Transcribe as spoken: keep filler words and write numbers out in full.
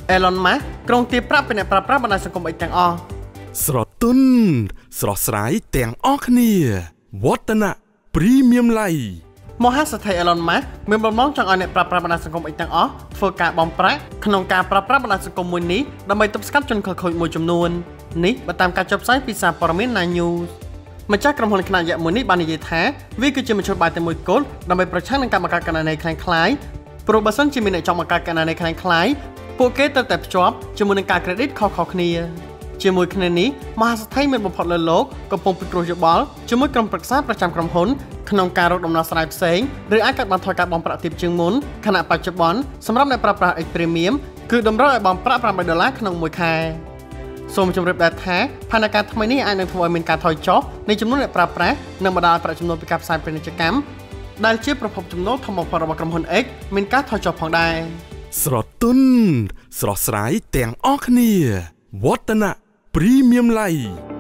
Elon Musk ក្រុងទីប្រាប់ពីអ្នកប្រើប្រាស់បណ្ដាញសង្គមអីទាំងអស់ស្រទន់ស្រស់ស្រាយទាំងអស់គ្នាវឌ្ឍនៈ Premium Live មហាសេដ្ឋី Elon Musk មានបំណងចង់ឲ្យអ្នកប្រើប្រាស់បណ្ដាញសង្គមអីទាំងអស់ធ្វើការបង់ប្រាក់ក្នុងការប្រើប្រាស់បណ្ដាញសង្គមមួយនេះដើម្បីទប់ស្កាត់ជនខិលខូចមួយចំនួននេះបើតាមការចុះផ្សាយពីសារព័ត៌មាន Nine News ម្ចាស់ក្រុមហ៊ុនខ្នាតយក្សមួយនេះបាននិយាយថាវាគឺជាមធ្យោបាយតែមួយគត់ដើម្បីប្រឆាំងនឹងការបង្កើតគណនីคล้ายៗព្រោះបើសិនជាមានអ្នកចង់បង្កើតគណនីคล้ายៗពួកគេត្រូវតែភ្ជាប់ជាមួយនឹងការ credit ខុសៗគ្នាជាមួយគ្នានេះមហាសេដ្ឋីមានបំផុតលើលោកកំពុងពិគ្រោះយោបល់ជាមួយក្រុមប្រឹក្សាប្រចាំក្រុមហ៊ុនក្នុងការរកដំណោះស្រាយផ្សេងឬអាចកាត់បន្ថយការបង់ប្រាក់ទាបជាងមុនខណៈបច្ចុប្បន្នសម្រាប់អ្នកប្រើប្រាស់ X Premium គឺតម្រូវឲ្យបង់ប្រាក់ប្រាំបីដុល្លារក្នុងមួយខែសូមជម្រាបដែរថាផែនការថ្មីនេះអាចនឹងធ្វើឲ្យមានការថយចុះនៃចំនួនអ្នកប្រើប្រាស់និងបណ្ដាលឲ្យប្រាក់ចំណូលពីការផ្សាយពាណិជ្ជកម្មដែលជាប្រភពចំណូលធំបំផុតរបស់ក្រុមហ៊ុន X មានការថយចុះផងដែរស្រទន់ស្រស់ស្រាយទាំងអស់គ្នាវឌ្ឍនៈ Premium Live